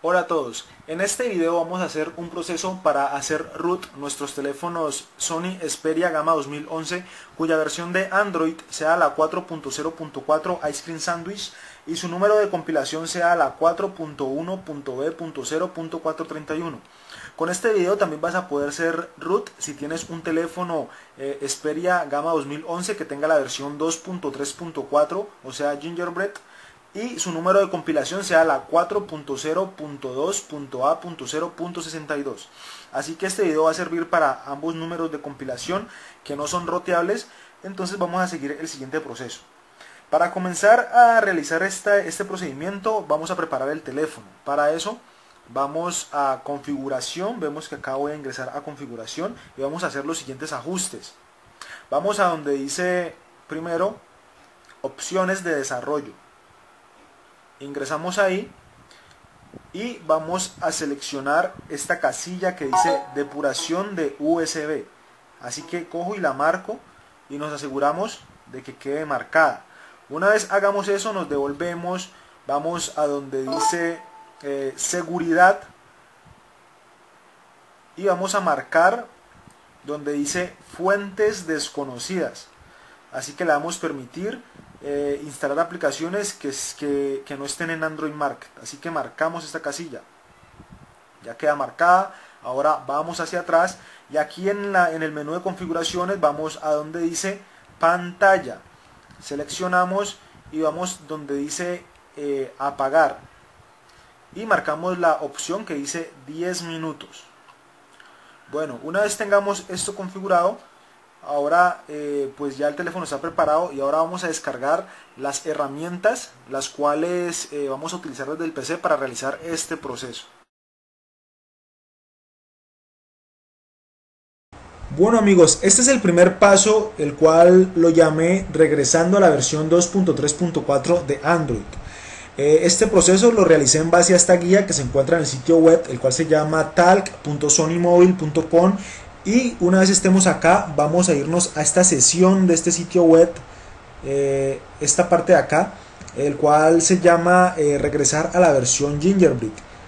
Hola a todos, en este video vamos a hacer un proceso para hacer root nuestros teléfonos Sony Xperia Gama 2011 cuya versión de Android sea la 4.0.4 Ice Cream Sandwich y su número de compilación sea la 4.1.b.0.431. Con este video también vas a poder hacer root si tienes un teléfono Xperia Gama 2011 que tenga la versión 2.3.4, o sea Gingerbread, y su número de compilación sea la 4.0.2.a.0.62. Así que este video va a servir para ambos números de compilación que no son roteables. Entonces vamos a seguir el siguiente proceso. Para comenzar a realizar este procedimiento vamos a preparar el teléfono. Para eso vamos a configuración, vemos que acá voy a ingresar a configuración y vamos a hacer los siguientes ajustes. Vamos a donde dice primero opciones de desarrollo. Ingresamos ahí y vamos a seleccionar esta casilla que dice depuración de USB. Así que cojo y la marco y nos aseguramos de que quede marcada. Una vez hagamos eso nos devolvemos, vamos a donde dice seguridad y vamos a marcar donde dice fuentes desconocidas. Así que le damos permitir instalar aplicaciones que no estén en Android Market. Así que marcamos esta casilla. Ya queda marcada. Ahora vamos hacia atrás y aquí en el menú de configuraciones vamos a donde dice pantalla. Seleccionamos y vamos donde dice apagar. Y marcamos la opción que dice 10 minutos. Bueno, una vez tengamos esto configurado, ahora pues ya el teléfono está preparado y ahora vamos a descargar las herramientas las cuales vamos a utilizar desde el PC para realizar este proceso. Bueno amigos, este es el primer paso, el cual lo llamé regresando a la versión 2.3.4 de Android. Este proceso lo realicé en base a esta guía que se encuentra en el sitio web, el cual se llama talk.sonymobile.com. Y una vez estemos acá, vamos a irnos a esta sesión de este sitio web, esta parte de acá, el cual se llama regresar a la versión Gingerbread.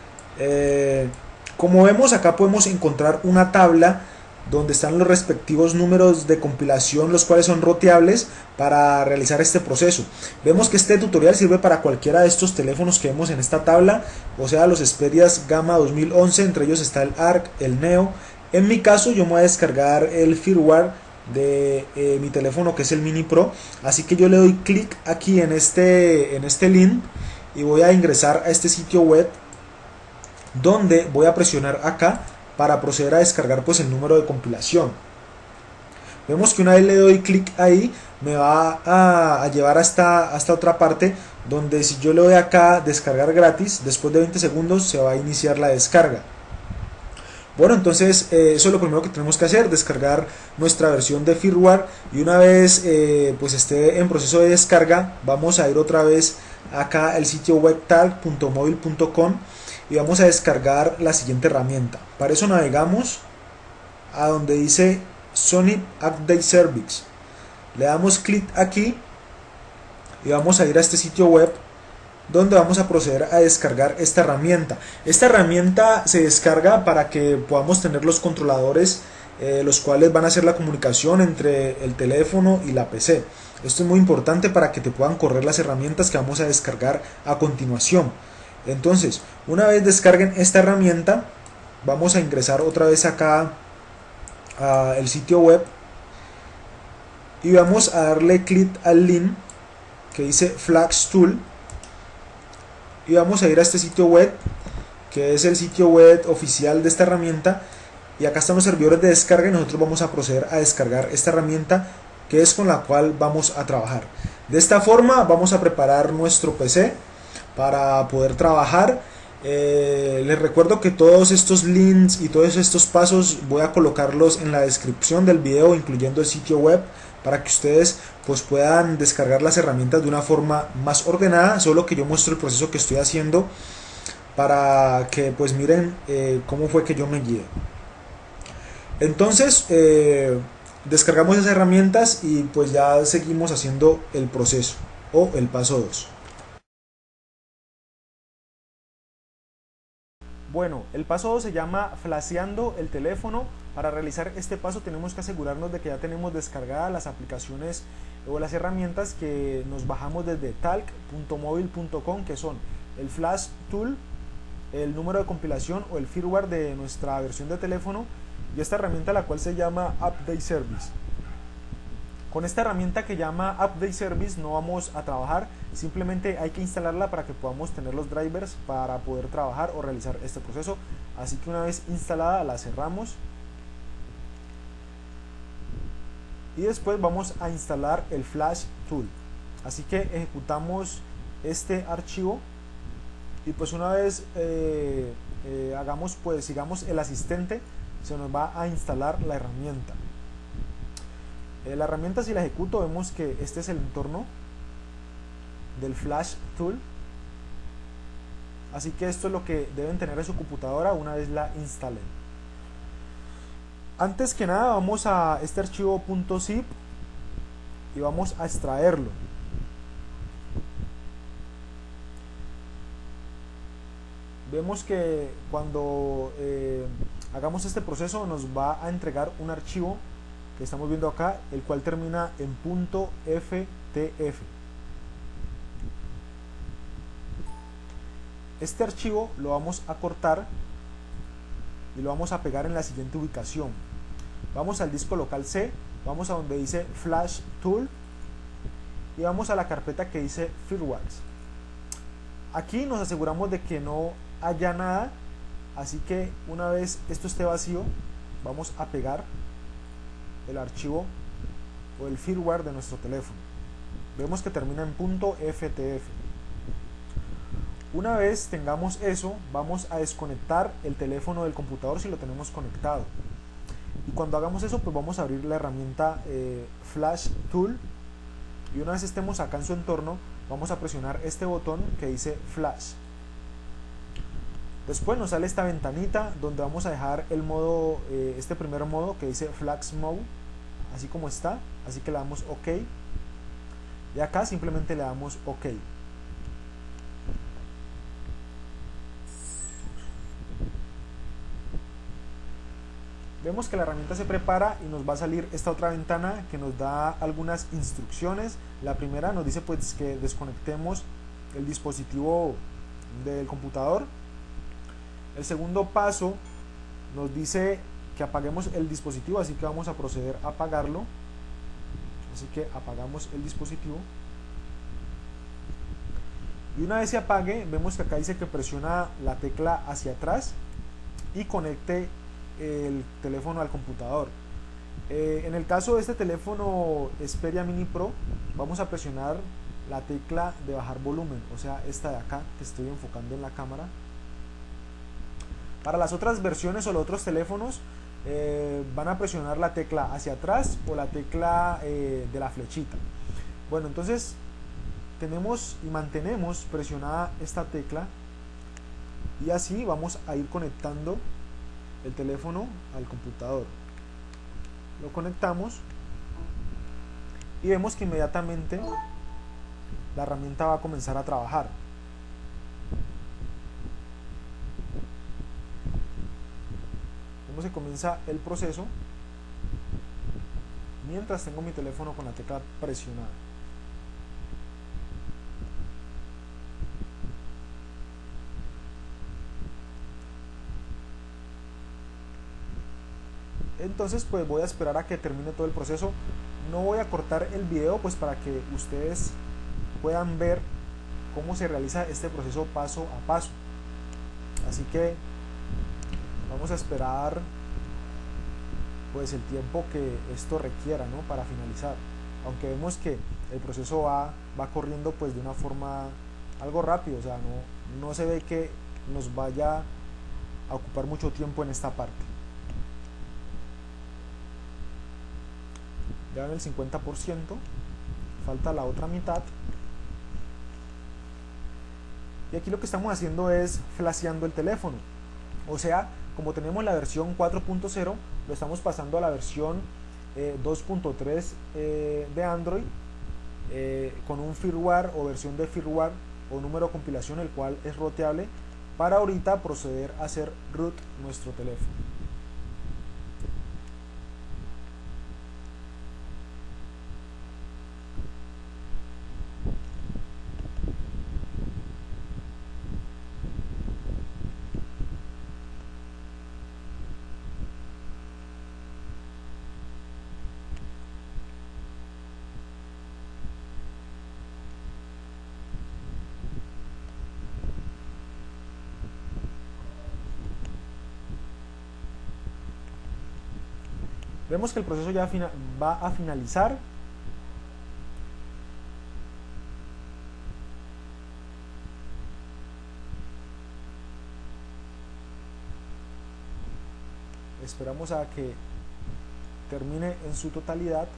Como vemos acá podemos encontrar una tabla donde están los respectivos números de compilación, los cuales son roteables para realizar este proceso. Vemos que este tutorial sirve para cualquiera de estos teléfonos que vemos en esta tabla, o sea los Xperias Gama 2011, entre ellos está el ARC, el Neo. En mi caso yo me voy a descargar el firmware de mi teléfono, que es el Mini Pro, así que yo le doy clic aquí en este link y voy a ingresar a este sitio web, donde voy a presionar acá para proceder a descargar pues el número de compilación. Vemos que una vez le doy clic ahí me va a llevar hasta otra parte, donde si yo le doy acá descargar gratis, después de 20 segundos se va a iniciar la descarga. Bueno, entonces eso es lo primero que tenemos que hacer, descargar nuestra versión de firmware, y una vez pues esté en proceso de descarga vamos a ir otra vez acá al sitio web talk.mobile.com y vamos a descargar la siguiente herramienta. Para eso navegamos a donde dice Sony Update Service, le damos clic aquí y vamos a ir a este sitio web, donde vamos a proceder a descargar esta herramienta. Esta herramienta se descarga para que podamos tener los controladores, los cuales van a hacer la comunicación entre el teléfono y la PC. Esto es muy importante para que te puedan correr las herramientas que vamos a descargar a continuación. Entonces, una vez descarguen esta herramienta, vamos a ingresar otra vez acá al sitio web y vamos a darle clic al link que dice Flash Tool. Y vamos a ir a este sitio web, que es el sitio web oficial de esta herramienta, y acá están los servidores de descarga y nosotros vamos a proceder a descargar esta herramienta, que es con la cual vamos a trabajar. De esta forma vamos a preparar nuestro PC para poder trabajar. Les recuerdo que todos estos links y todos estos pasos voy a colocarlos en la descripción del video, incluyendo el sitio web, para que ustedes pues puedan descargar las herramientas de una forma más ordenada. Solo que yo muestro el proceso que estoy haciendo para que pues miren cómo fue que yo me guié. Entonces descargamos esas herramientas y pues ya seguimos haciendo el proceso o el paso 2. Bueno, el paso 2 se llama flasheando el teléfono. Para realizar este paso tenemos que asegurarnos de que ya tenemos descargadas las aplicaciones o las herramientas que nos bajamos desde talk.mobil.com, que son el Flash Tool, el número de compilación o el firmware de nuestra versión de teléfono y esta herramienta la cual se llama Update Service. Con esta herramienta que llama Update Service no vamos a trabajar, simplemente hay que instalarla para que podamos tener los drivers para poder trabajar o realizar este proceso. Así que una vez instalada la cerramos y después vamos a instalar el Flash Tool. Así que ejecutamos este archivo y pues una vez sigamos el asistente, se nos va a instalar la herramienta. La herramienta, si la ejecuto, vemos que este es el entorno del Flash Tool. Así que esto es lo que deben tener en su computadora una vez la instalen. Antes que nada vamos a este archivo .zip y vamos a extraerlo. Vemos que cuando hagamos este proceso nos va a entregar un archivo que estamos viendo acá, el cual termina en .ftf. Este archivo lo vamos a cortar y lo vamos a pegar en la siguiente ubicación. Vamos al disco local C, vamos a donde dice Flash Tool y vamos a la carpeta que dice Firmwares. Aquí nos aseguramos de que no haya nada, así que una vez esto esté vacío vamos a pegar el archivo o el firmware de nuestro teléfono. Vemos que termina en .ftf. Una vez tengamos eso, vamos a desconectar el teléfono del computador si lo tenemos conectado. Y cuando hagamos eso, pues vamos a abrir la herramienta Flash Tool. Y una vez estemos acá en su entorno, vamos a presionar este botón que dice Flash. Después nos sale esta ventanita donde vamos a dejar el modo, este primer modo que dice Flash Mode, así como está. Así que le damos OK. Y acá simplemente le damos OK. Vemos que la herramienta se prepara y nos va a salir esta otra ventana que nos da algunas instrucciones. La primera nos dice pues que desconectemos el dispositivo del computador. El segundo paso nos dice que apaguemos el dispositivo, así que vamos a proceder a apagarlo. Así que apagamos el dispositivo. Y una vez se apague, vemos que acá dice que presiona la tecla hacia atrás y conecte el teléfono al computador. En el caso de este teléfono Xperia Mini Pro, vamos a presionar la tecla de bajar volumen, o sea, esta de acá que estoy enfocando en la cámara. Para las otras versiones o los otros teléfonos van a presionar la tecla hacia atrás o la tecla de la flechita. Bueno, entonces tenemos y mantenemos presionada esta tecla y así vamos a ir conectando el teléfono al computador. Lo conectamos y vemos que inmediatamente la herramienta va a comenzar a trabajar. Vemos que comienza el proceso mientras tengo mi teléfono con la tecla presionada. Entonces pues voy a esperar a que termine todo el proceso. No voy a cortar el video pues para que ustedes puedan ver cómo se realiza este proceso paso a paso. Así que vamos a esperar pues el tiempo que esto requiera, ¿no?, para finalizar. Aunque vemos que el proceso va corriendo pues de una forma algo rápido, o sea, no se ve que nos vaya a ocupar mucho tiempo en esta parte. Ya en el 50%, falta la otra mitad. Y aquí lo que estamos haciendo es flasheando el teléfono. O sea, como tenemos la versión 4.0, lo estamos pasando a la versión 2.3 de Android, con un firmware o versión de firmware o número de compilación, el cual es roteable. para ahorita proceder a hacer root nuestro teléfono. Vemos que el proceso ya va a finalizar. Esperamos a que termine en su totalidad.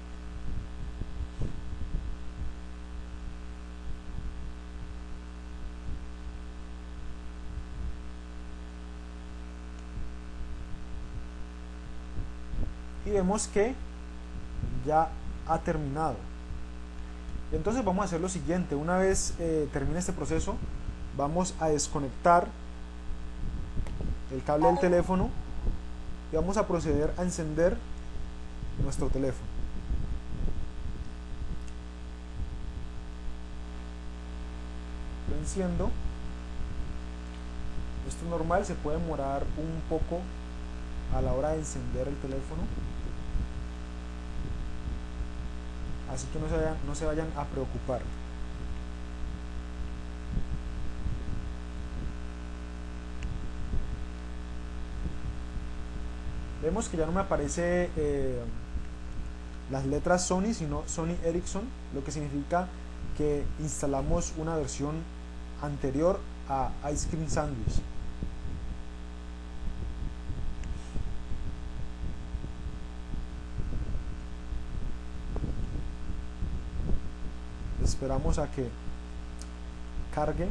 Y vemos que ya ha terminado. Entonces vamos a hacer lo siguiente: una vez termine este proceso, vamos a desconectar el cable del teléfono y vamos a proceder a encender nuestro teléfono. Lo enciendo. Esto es normal, se puede demorar un poco a la hora de encender el teléfono, así que no se vayan a preocupar. Vemos que ya no me aparece las letras Sony, sino Sony Ericsson, lo que significa que instalamos una versión anterior a Ice Cream Sandwich. Esperamos a que cargue.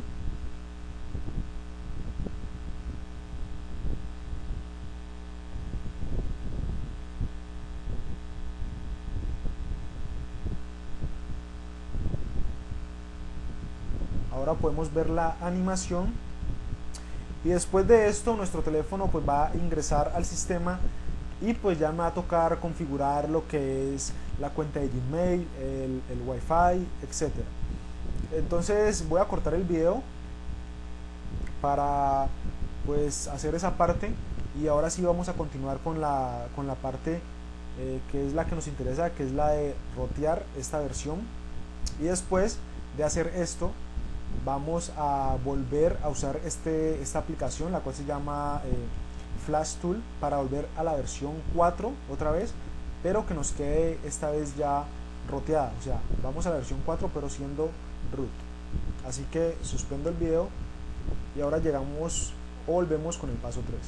Ahora podemos ver la animación y después de esto nuestro teléfono pues va a ingresar al sistema y pues ya me va a tocar configurar lo que es la cuenta de Gmail, el Wi-Fi, etc. Entonces voy a cortar el video para pues hacer esa parte y ahora sí vamos a continuar con la parte que es la que nos interesa, que es la de rotear esta versión. Y después de hacer esto vamos a volver a usar esta aplicación, la cual se llama Flash Tool, para volver a la versión 4 otra vez, pero que nos quede esta vez ya roteada, o sea, vamos a la versión 4 pero siendo root. Así que suspendo el video y ahora llegamos o volvemos con el paso 3.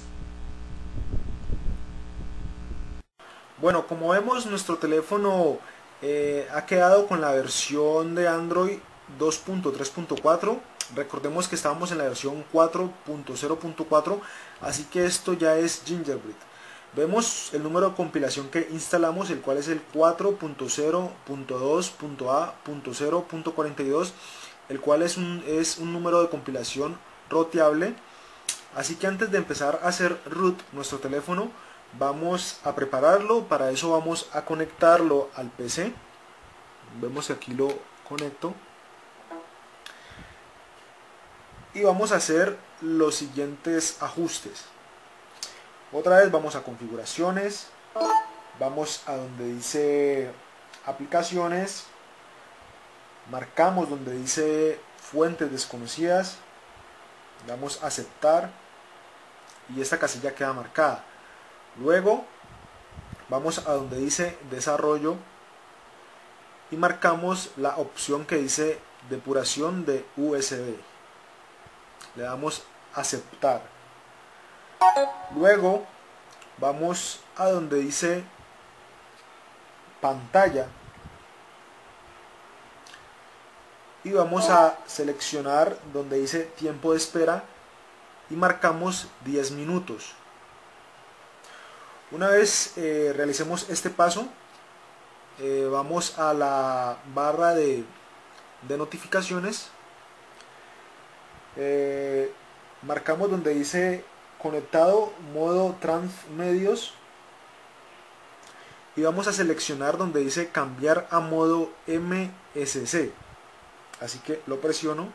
Bueno, como vemos, nuestro teléfono ha quedado con la versión de Android 2.3.4. Recordemos que estábamos en la versión 4.0.4, así que esto ya es Gingerbread. Vemos el número de compilación que instalamos, el cual es el 4.0.2.a.0.42, el cual es un número de compilación roteable. Así que antes de empezar a hacer root nuestro teléfono, vamos a prepararlo. Para eso vamos a conectarlo al PC. Vemos que aquí lo conecto. Y vamos a hacer los siguientes ajustes. Otra vez vamos a configuraciones, vamos a donde dice aplicaciones, marcamos donde dice fuentes desconocidas, damos a aceptar y esta casilla queda marcada. Luego vamos a donde dice desarrollo y marcamos la opción que dice depuración de USB. Le damos a aceptar. Luego vamos a donde dice pantalla y vamos a seleccionar donde dice tiempo de espera y marcamos 10 minutos. Una vez realicemos este paso, vamos a la barra de notificaciones. marcamos donde dice conectado modo transmedios y vamos a seleccionar donde dice cambiar a modo MSC. Así que lo presiono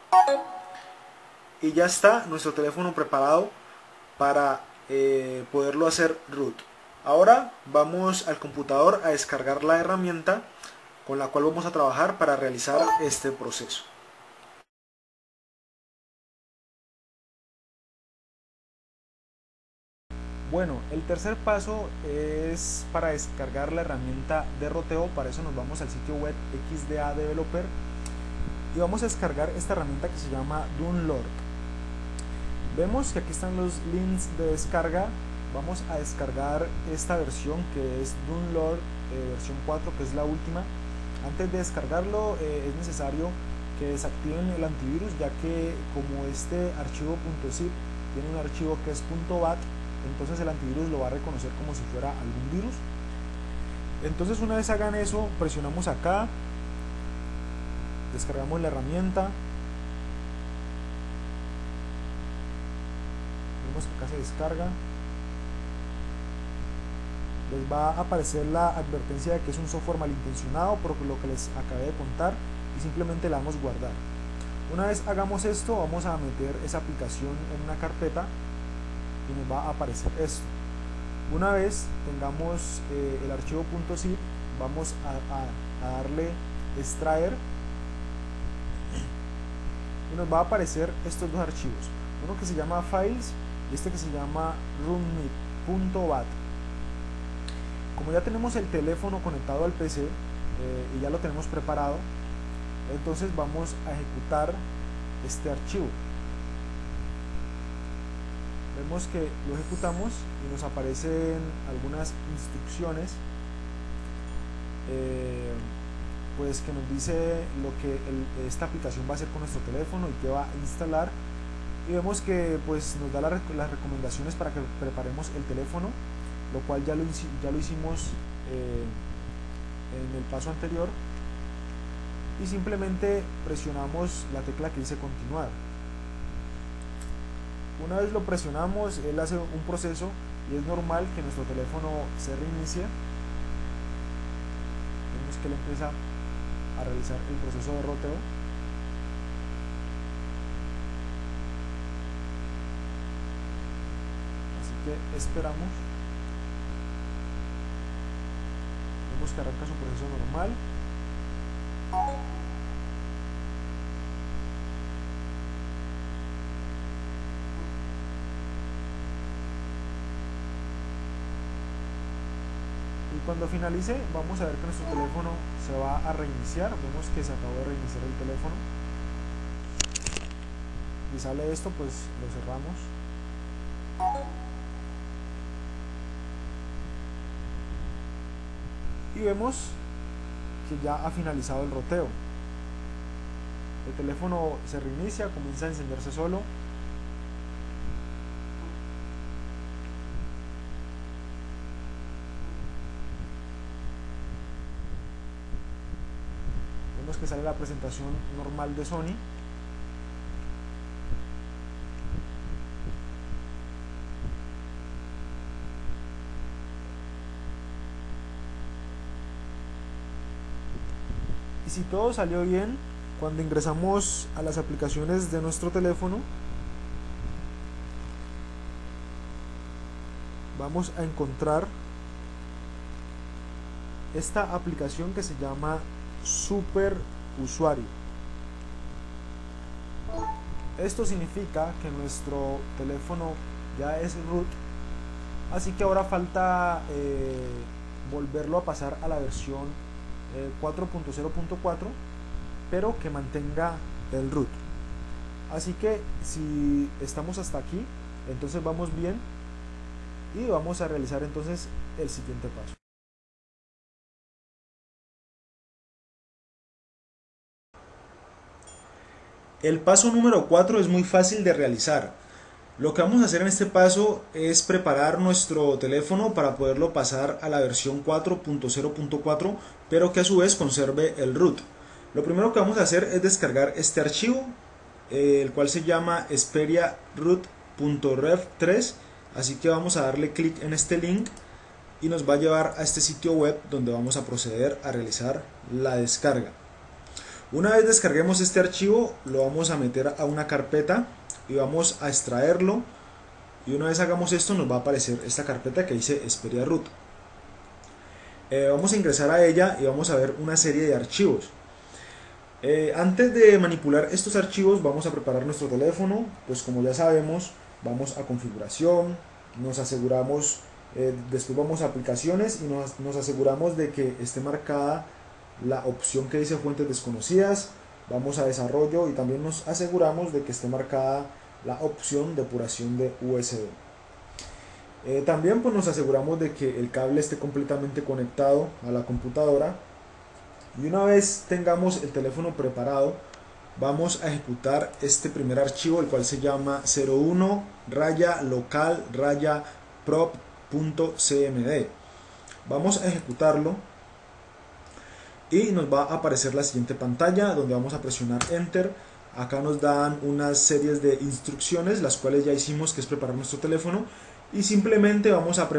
y ya está nuestro teléfono preparado para poderlo hacer root. Ahora vamos al computador a descargar la herramienta con la cual vamos a trabajar para realizar este proceso. Bueno, el tercer paso es para descargar la herramienta de roteo. Para eso nos vamos al sitio web XDA Developer y vamos a descargar esta herramienta que se llama Download. Vemos que aquí están los links de descarga. Vamos a descargar esta versión que es Download versión 4, que es la última. Antes de descargarlo es necesario que desactiven el antivirus, ya que como este archivo .zip tiene un archivo que es .bat, entonces el antivirus lo va a reconocer como si fuera algún virus. Entonces una vez hagan eso, presionamos acá, descargamos la herramienta, vemos que acá se descarga, les va a aparecer la advertencia de que es un software malintencionado por lo que les acabé de contar y simplemente le damos guardar. Una vez hagamos esto, vamos a meter esa aplicación en una carpeta y nos va a aparecer esto. Una vez tengamos el archivo .zip, vamos a darle extraer y nos va a aparecer estos dos archivos, uno que se llama files y este que se llama rootme.bat. Como ya tenemos el teléfono conectado al PC y ya lo tenemos preparado, entonces vamos a ejecutar este archivo. Vemos que lo ejecutamos y nos aparecen algunas instrucciones pues que nos dice lo que esta aplicación va a hacer con nuestro teléfono y qué va a instalar, y vemos que pues nos da las recomendaciones para que preparemos el teléfono, lo cual ya lo hicimos en el paso anterior, y simplemente presionamos la tecla que dice continuar. Una vez lo presionamos, él hace un proceso y es normal que nuestro teléfono se reinicie. Vemos que él empieza a realizar el proceso de roteo. Así que esperamos. Vemos que arranca su proceso normal. Y cuando finalice, vamos a ver que nuestro teléfono se va a reiniciar. Vemos que se acabó de reiniciar el teléfono. Y sale esto, pues lo cerramos. Y vemos que ya ha finalizado el roteo. El teléfono se reinicia, comienza a encenderse solo. Vemos que sale la presentación normal de Sony. Y si todo salió bien, cuando ingresamos a las aplicaciones de nuestro teléfono, vamos a encontrar esta aplicación que se llama Super Usuario. Esto significa que nuestro teléfono ya es root, así que ahora falta volverlo a pasar a la versión 4.0.4, pero que mantenga el root. Así que si estamos hasta aquí, entonces vamos bien y vamos a realizar entonces el siguiente paso. El paso número 4 es muy fácil de realizar. Lo que vamos a hacer en este paso es preparar nuestro teléfono para poderlo pasar a la versión 4.0.4, pero que a su vez conserve el root. Lo primero que vamos a hacer es descargar este archivo, el cual se llama xperia-root.rev3, así que vamos a darle clic en este link y nos va a llevar a este sitio web donde vamos a proceder a realizar la descarga. Una vez descarguemos este archivo, lo vamos a meter a una carpeta y vamos a extraerlo, y una vez hagamos esto nos va a aparecer esta carpeta que dice Xperia Root. Vamos a ingresar a ella y vamos a ver una serie de archivos. Antes de manipular estos archivos vamos a preparar nuestro teléfono, pues como ya sabemos vamos a configuración, nos aseguramos, después vamos a aplicaciones y nos aseguramos de que esté marcada la opción que dice fuentes desconocidas, vamos a desarrollo y también nos aseguramos de que esté marcada la opción depuración de USB. También pues nos aseguramos de que el cable esté completamente conectado a la computadora, y una vez tengamos el teléfono preparado vamos a ejecutar este primer archivo, el cual se llama 01-local-prop.cmd. Vamos a ejecutarlo y nos va a aparecer la siguiente pantalla donde vamos a presionar enter. Acá nos dan unas series de instrucciones, las cuales ya hicimos, que es preparar nuestro teléfono, y simplemente vamos a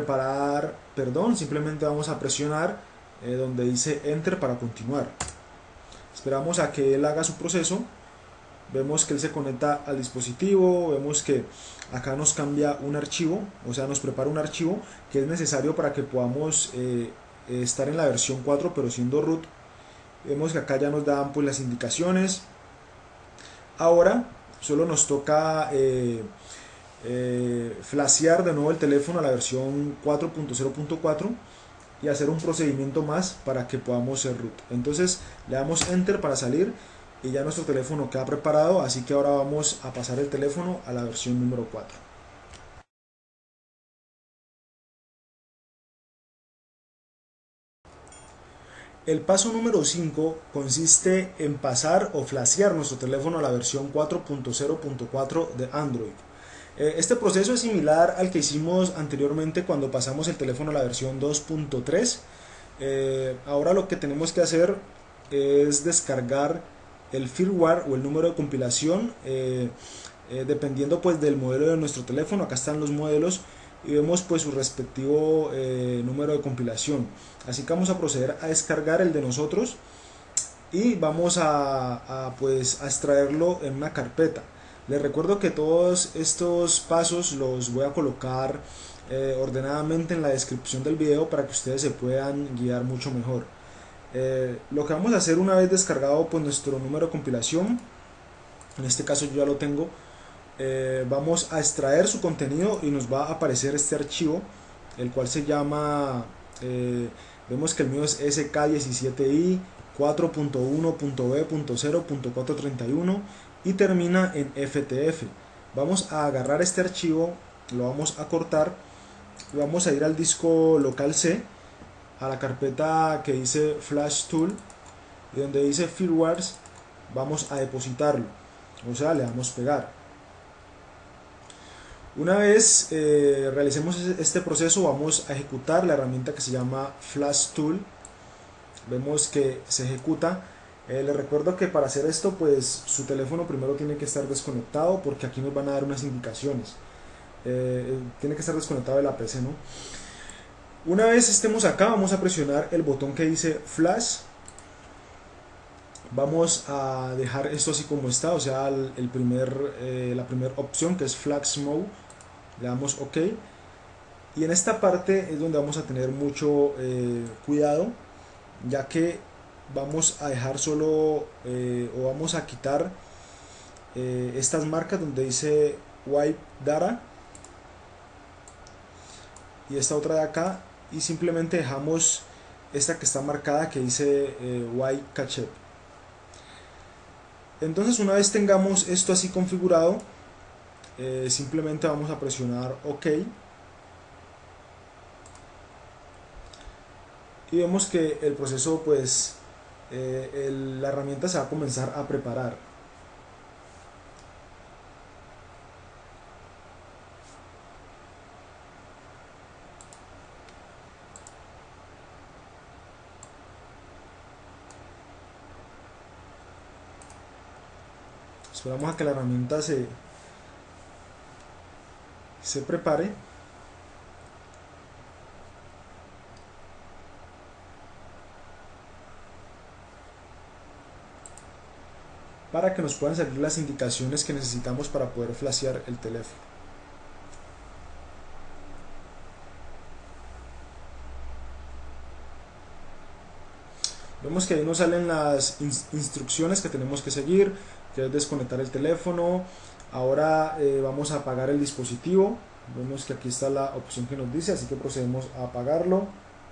presionar donde dice enter para continuar. Esperamos a que él haga su proceso. Vemos que él se conecta al dispositivo, vemos que acá nos cambia un archivo, o sea nos prepara un archivo que es necesario para que podamos estar en la versión 4 pero siendo root. Vemos que acá ya nos dan pues las indicaciones. Ahora solo nos toca flashear de nuevo el teléfono a la versión 4.0.4 y hacer un procedimiento más para que podamos ser root. Entonces le damos enter para salir y ya nuestro teléfono queda preparado, así que ahora vamos a pasar el teléfono a la versión número 4. El paso número 5 consiste en pasar o flashear nuestro teléfono a la versión 4.0.4 de Android. Este proceso es similar al que hicimos anteriormente cuando pasamos el teléfono a la versión 2.3. Ahora lo que tenemos que hacer es descargar el firmware o el número de compilación, dependiendo pues del modelo de nuestro teléfono. Acá están los modelos y vemos pues su respectivo número de compilación. Así que vamos a proceder a descargar el de nosotros y vamos a extraerlo en una carpeta. Les recuerdo que todos estos pasos los voy a colocar ordenadamente en la descripción del video para que ustedes se puedan guiar mucho mejor. Lo que vamos a hacer una vez descargado pues nuestro número de compilación, en este caso yo ya lo tengo, vamos a extraer su contenido y nos va a aparecer este archivo, el cual se llama, vemos que el mío es sk17i 4.1.b.0.431 y termina en ftf. Vamos a agarrar este archivo, lo vamos a cortar y vamos a ir al disco local C, a la carpeta que dice flash tool, y donde dice firmwares vamos a depositarlo, o sea le damos pegar. Una vez realicemos este proceso vamos a ejecutar la herramienta que se llama flash tool. Vemos que se ejecuta. Les recuerdo que para hacer esto pues su teléfono primero tiene que estar desconectado, porque aquí nos van a dar unas indicaciones. Tiene que estar desconectado de la PC, ¿no? Una vez estemos acá vamos a presionar el botón que dice flash. Vamos a dejar esto así como está, o sea la primera opción que es flash mode, le damos ok, y en esta parte es donde vamos a tener mucho cuidado, ya que vamos a dejar solo o vamos a quitar estas marcas donde dice wipe data y esta otra de acá, y simplemente dejamos esta que está marcada que dice wipe cache. Entonces una vez tengamos esto así configurado, simplemente vamos a presionar ok y vemos que el proceso pues la herramienta se va a comenzar a preparar. Esperamos a que la herramienta se prepare. Para que nos puedan salir las indicaciones que necesitamos para poder flashear el teléfono. Vemos que ahí nos salen las instrucciones que tenemos que seguir, que es desconectar el teléfono. Ahora vamos a apagar el dispositivo. Vemos que aquí está la opción que nos dice, así que procedemos a apagarlo.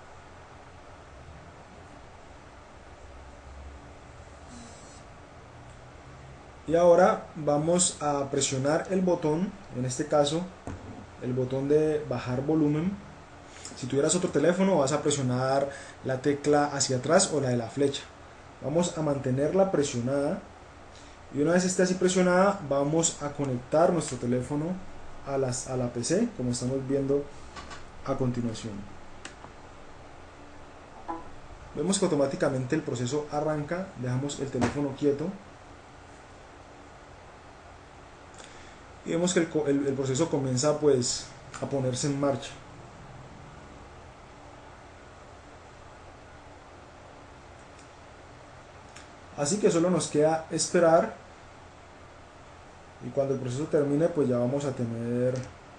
Y ahora vamos a presionar el botón, en este caso el botón de bajar volumen. Si tuvieras otro teléfono vas a presionar la tecla hacia atrás o la de la flecha. Vamos a mantenerla presionada y una vez esté así presionada vamos a conectar nuestro teléfono a la PC, como estamos viendo a continuación. Vemos que automáticamente el proceso arranca, dejamos el teléfono quieto y vemos que el proceso comienza pues a ponerse en marcha. Así que solo nos queda esperar y cuando el proceso termine pues ya vamos a tener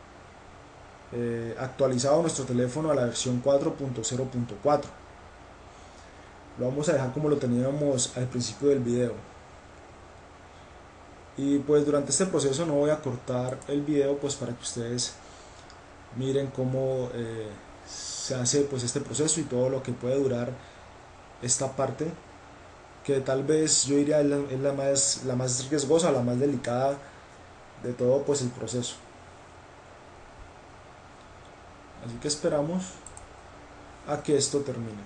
actualizado nuestro teléfono a la versión 4.0.4. Lo vamos a dejar como lo teníamos al principio del video. Y pues durante este proceso no voy a cortar el video pues para que ustedes miren cómo se hace pues este proceso y todo lo que puede durar esta parte, que tal vez yo diría es la más riesgosa, la más delicada de todo pues el proceso. Así que esperamos a que esto termine.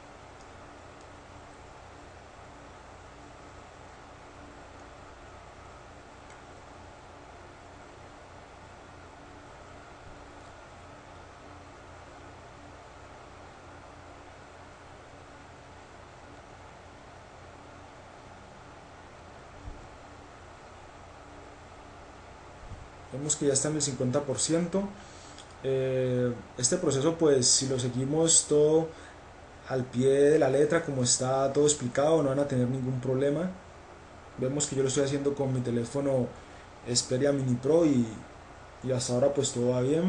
Vemos que ya está en el 50%. Este proceso pues si lo seguimos todo al pie de la letra como está todo explicado no van a tener ningún problema. Vemos que yo lo estoy haciendo con mi teléfono Xperia Mini Pro y hasta ahora pues todo va bien.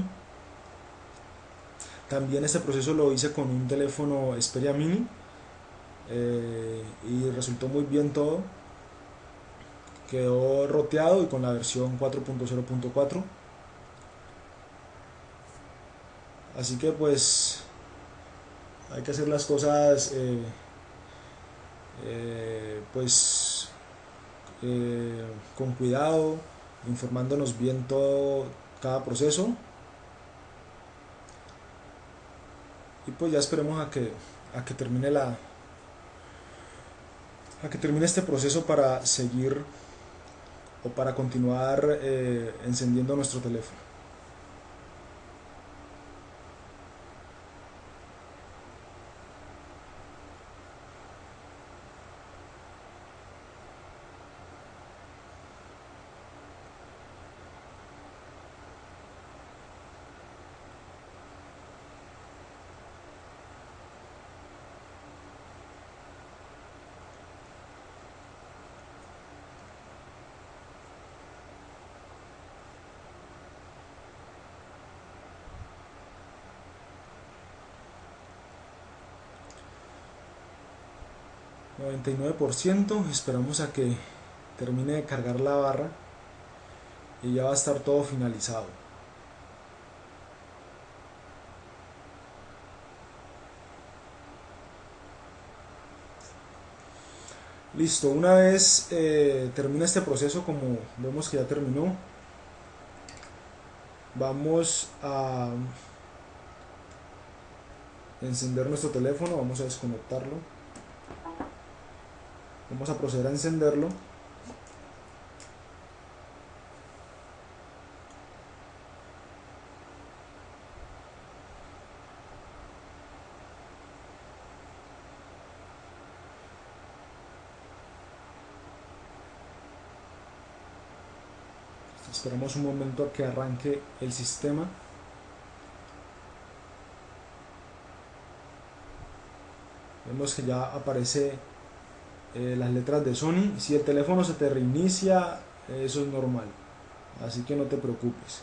También este proceso lo hice con un teléfono Xperia Mini y resultó muy bien todo. Quedó roteado y con la versión 4.0.4. Así que pues hay que hacer las cosas pues con cuidado, informándonos bien todo cada proceso y pues ya esperemos a que termine este proceso para seguir o para continuar encendiendo nuestro teléfono. %, esperamos a que termine de cargar la barra y ya va a estar todo finalizado. Listo, una vez termina este proceso, como vemos que ya terminó, vamos a encender nuestro teléfono, vamos a desconectarlo, vamos a proceder a encenderlo. Esperamos un momento a que arranque el sistema. Vemos que ya aparece las letras de Sony. Si el teléfono se te reinicia, eso es normal, así que no te preocupes.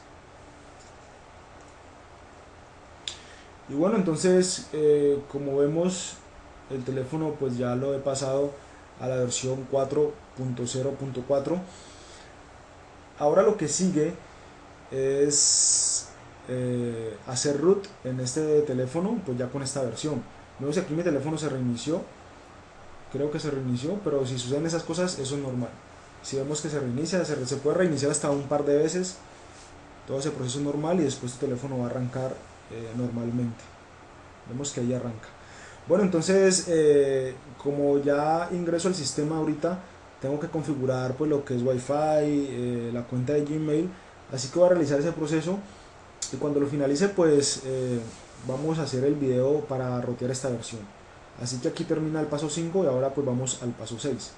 Y bueno, entonces como vemos, el teléfono pues ya lo he pasado a la versión 4.0.4. ahora lo que sigue es hacer root en este teléfono, pues ya con esta versión. Vemos que aquí mi teléfono se reinició, creo que se reinició, pero si suceden esas cosas, eso es normal. Si vemos que se reinicia, se puede reiniciar hasta un par de veces, todo ese proceso es normal y después tu teléfono va a arrancar normalmente. Vemos que ahí arranca. Bueno, entonces como ya ingreso al sistema ahorita, tengo que configurar pues lo que es Wi-Fi, la cuenta de Gmail, así que voy a realizar ese proceso y cuando lo finalice pues vamos a hacer el video para rotear esta versión. Así que aquí termina el paso 5 y ahora pues vamos al paso 6.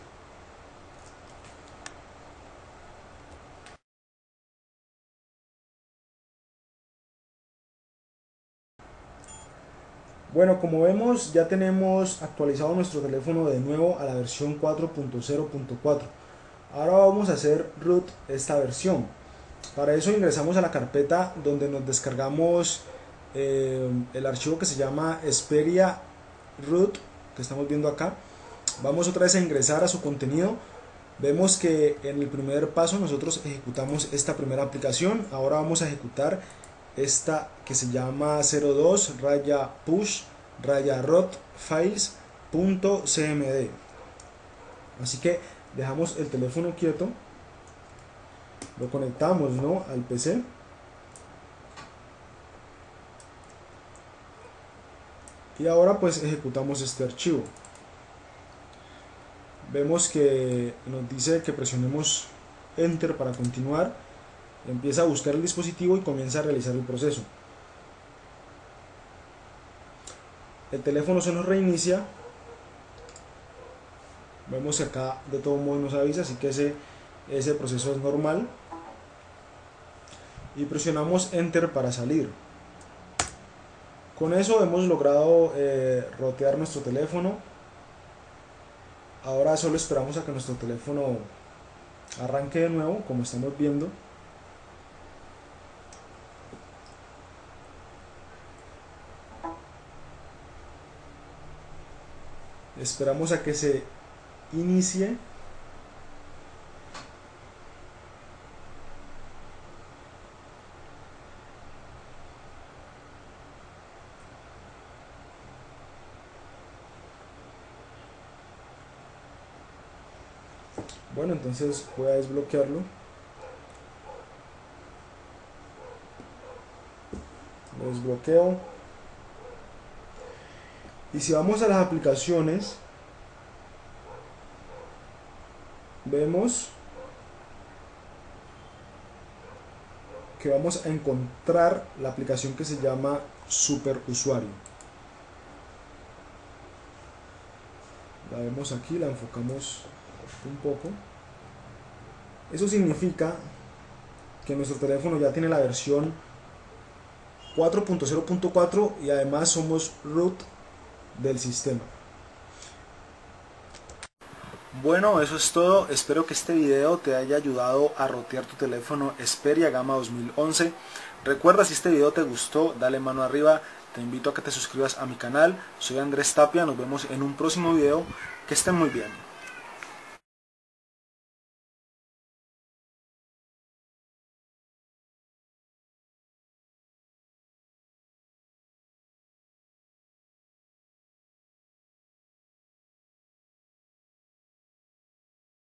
Bueno, como vemos ya tenemos actualizado nuestro teléfono de nuevo a la versión 4.0.4. Ahora vamos a hacer root esta versión. Para eso ingresamos a la carpeta donde nos descargamos el archivo que se llama Xperia root, que estamos viendo acá. Vamos otra vez a ingresar a su contenido. Vemos que en el primer paso nosotros ejecutamos esta primera aplicación. Ahora vamos a ejecutar esta que se llama 02 push root files.cmd. así que dejamos el teléfono quieto, lo conectamos, ¿no?, al PC y ahora pues ejecutamos este archivo. Vemos que nos dice que presionemos enter para continuar. Empieza a buscar el dispositivo y comienza a realizar el proceso. El teléfono se nos reinicia. Vemos que acá de todo modo nos avisa, así que ese proceso es normal. Y presionamos enter para salir. Con eso hemos logrado rotear nuestro teléfono. Ahora solo esperamos a que nuestro teléfono arranque de nuevo, como estamos viendo. Esperamos a que se inicie. Bueno, entonces voy a desbloquearlo. Lo desbloqueo. Y si vamos a las aplicaciones, vemos que vamos a encontrar la aplicación que se llama Superusuario. La vemos aquí, la enfocamos un poco. Eso significa que nuestro teléfono ya tiene la versión 4.0.4 y además somos root del sistema. Bueno, eso es todo. Espero que este video te haya ayudado a rotear tu teléfono Xperia Gama 2011. Recuerda, si este video te gustó, dale mano arriba. Te invito a que te suscribas a mi canal. Soy Andrés Tapia. Nos vemos en un próximo video. Que estén muy bien.